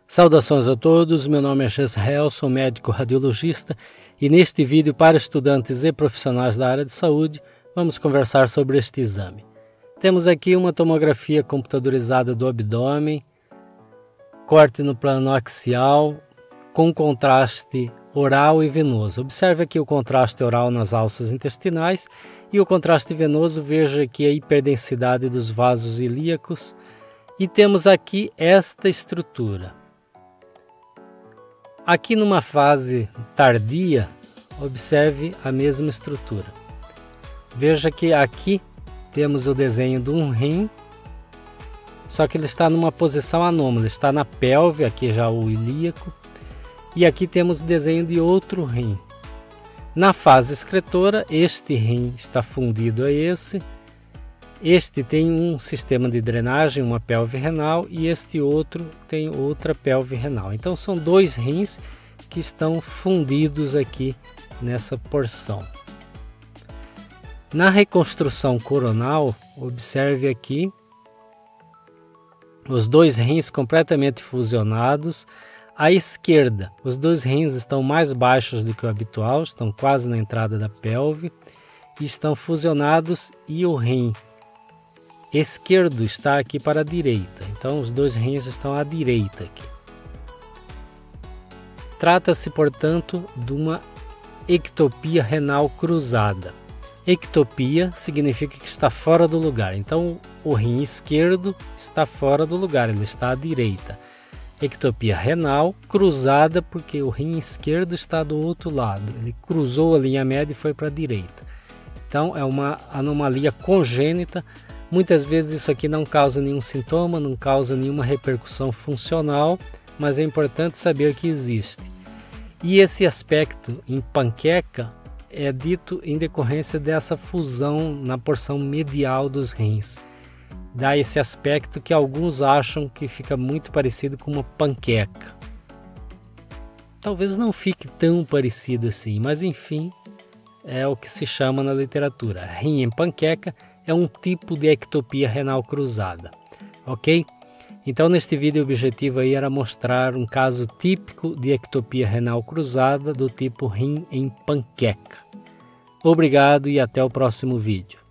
Saudações a todos, meu nome é Jezreel, sou médico radiologista e neste vídeo para estudantes e profissionais da área de saúde vamos conversar sobre este exame. Temos aqui uma tomografia computadorizada do abdômen, corte no plano axial com contraste oral e venoso. Observe aqui o contraste oral nas alças intestinais e o contraste venoso, veja aqui a hiperdensidade dos vasos ilíacos e temos aqui esta estrutura. Aqui numa fase tardia, observe a mesma estrutura. Veja que aqui temos o desenho de um rim, só que ele está numa posição anômala, está na pelve, aqui já o ilíaco, e aqui temos o desenho de outro rim. Na fase excretora, este rim está fundido a esse, este tem um sistema de drenagem, uma pelve renal, e este outro tem outra pelve renal. Então são dois rins que estão fundidos aqui nessa porção. Na reconstrução coronal, observe aqui os dois rins completamente fusionados. À esquerda, os dois rins estão mais baixos do que o habitual, estão quase na entrada da pelve, e estão fusionados, e o rim esquerdo está aqui para a direita, então os dois rins estão à direita aqui. Trata-se, portanto, de uma ectopia renal cruzada. Ectopia significa que está fora do lugar, então o rim esquerdo está fora do lugar, ele está à direita. Ectopia renal cruzada porque o rim esquerdo está do outro lado, ele cruzou a linha média e foi para a direita. Então é uma anomalia congênita. Muitas vezes isso aqui não causa nenhum sintoma, não causa nenhuma repercussão funcional, mas é importante saber que existe. E esse aspecto em panqueca é dito em decorrência dessa fusão na porção medial dos rins. Dá esse aspecto que alguns acham que fica muito parecido com uma panqueca. Talvez não fique tão parecido assim, mas enfim, é o que se chama na literatura. Rim em panqueca é um tipo de ectopia renal cruzada, ok? Então neste vídeo o objetivo aí era mostrar um caso típico de ectopia renal cruzada do tipo rim em panqueca. Obrigado e até o próximo vídeo.